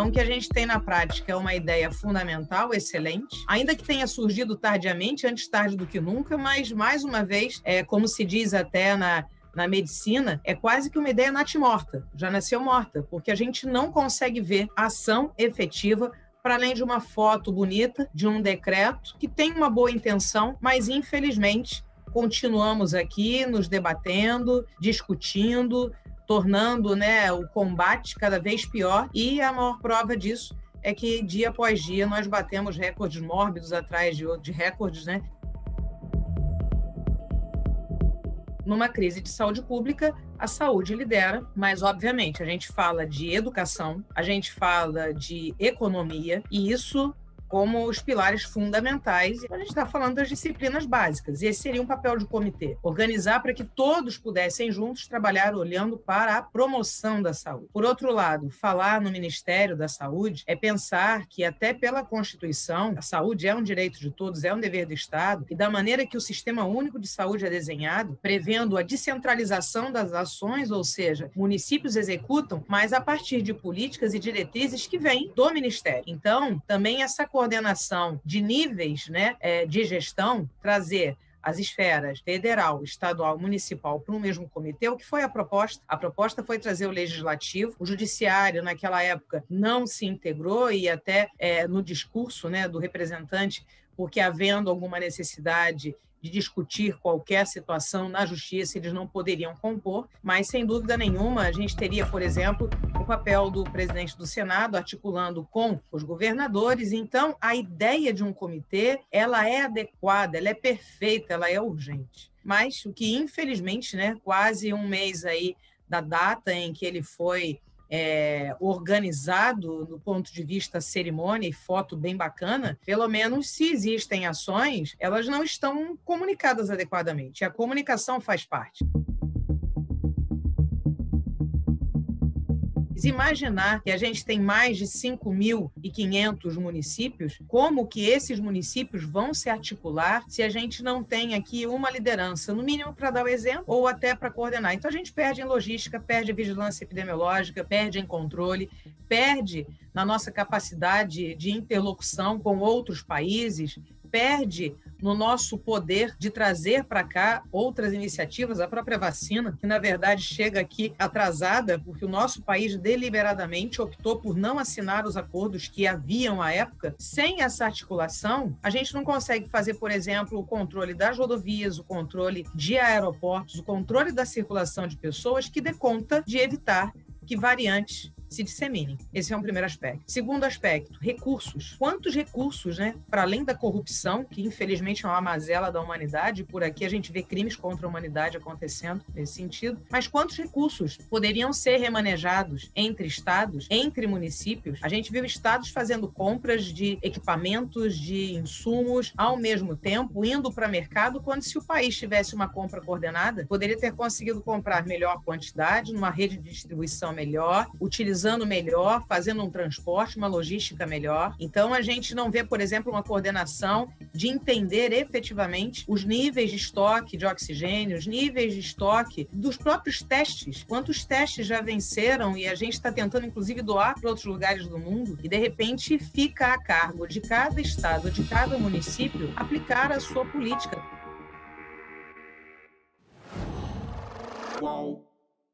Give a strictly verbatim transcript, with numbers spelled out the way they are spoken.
Então, o que a gente tem na prática é uma ideia fundamental, excelente, ainda que tenha surgido tardiamente, antes tarde do que nunca, mas, mais uma vez, é, como se diz até na, na medicina, é quase que uma ideia natimorta, já nasceu morta, porque a gente não consegue ver ação efetiva para além de uma foto bonita, de um decreto, que tem uma boa intenção, mas, infelizmente, continuamos aqui nos debatendo, discutindo, tornando, né, o combate cada vez pior, e a maior prova disso é que, dia após dia, nós batemos recordes mórbidos atrás de, de recordes, né? Numa crise de saúde pública, a saúde lidera, mas, obviamente, a gente fala de educação, a gente fala de economia, e isso como os pilares fundamentais. A gente está falando das disciplinas básicas, e esse seria um papel de comitê, organizar para que todos pudessem juntos trabalhar olhando para a promoção da saúde. Por outro lado, falar no Ministério da Saúde é pensar que, até pela Constituição, a saúde é um direito de todos, é um dever do Estado, e da maneira que o Sistema Único de Saúde é desenhado, prevendo a descentralização das ações, ou seja, municípios executam, mas a partir de políticas e diretrizes que vêm do Ministério. Então, também essa coordenação de níveis, né, de gestão, trazer as esferas federal, estadual, municipal para um mesmo comitê, o que foi a proposta? A proposta foi trazer o legislativo, o judiciário naquela época não se integrou, e até é, no discurso, né, do representante, porque havendo alguma necessidade de discutir qualquer situação na justiça, eles não poderiam compor, mas, sem dúvida nenhuma, a gente teria, por exemplo, o papel do presidente do Senado articulando com os governadores. Então, a ideia de um comitê, ela é adequada, ela é perfeita, ela é urgente. Mas o que, infelizmente, né, quase um mês aí da data em que ele foi É, organizado do ponto de vista cerimônia e foto bem bacana, pelo menos, se existem ações, elas não estão comunicadas adequadamente. A comunicação faz parte. Imaginar que a gente tem mais de cinco mil e quinhentos municípios, como que esses municípios vão se articular se a gente não tem aqui uma liderança, no mínimo para dar o exemplo, ou até para coordenar. Então, a gente perde em logística, perde em vigilância epidemiológica, perde em controle, perde na nossa capacidade de interlocução com outros países, perde no nosso poder de trazer para cá outras iniciativas, a própria vacina, que na verdade chega aqui atrasada, porque o nosso país deliberadamente optou por não assinar os acordos que haviam à época. Sem essa articulação, a gente não consegue fazer, por exemplo, o controle das rodovias, o controle de aeroportos, o controle da circulação de pessoas, que dê conta de evitar que variantes se disseminem. Esse é um primeiro aspecto. Segundo aspecto, recursos. Quantos recursos, né, para além da corrupção, que infelizmente é uma mazela da humanidade, por aqui a gente vê crimes contra a humanidade acontecendo nesse sentido, mas quantos recursos poderiam ser remanejados entre estados, entre municípios? A gente viu estados fazendo compras de equipamentos, de insumos, ao mesmo tempo, indo para mercado, quando, se o país tivesse uma compra coordenada, poderia ter conseguido comprar melhor quantidade, numa rede de distribuição melhor, utilizando melhor, fazendo um transporte, uma logística melhor. Então, a gente não vê, por exemplo, uma coordenação de entender efetivamente os níveis de estoque de oxigênio, os níveis de estoque dos próprios testes. Quantos testes já venceram e a gente está tentando, inclusive, doar para outros lugares do mundo, e, de repente, fica a cargo de cada estado, de cada município, aplicar a sua política. Uau.